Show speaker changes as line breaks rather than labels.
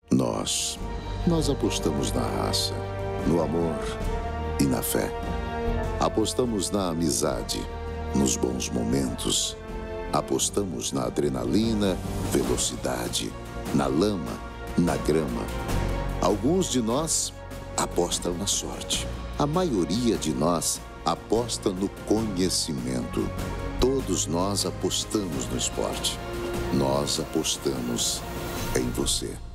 Nós apostamos na raça, no amor e na fé. Apostamos na amizade, nos bons momentos. Apostamos na adrenalina, velocidade, na lama, na grama. Alguns de nós apostam na sorte. A maioria de nós aposta no conhecimento. Todos nós apostamos no esporte. Nós apostamos em você.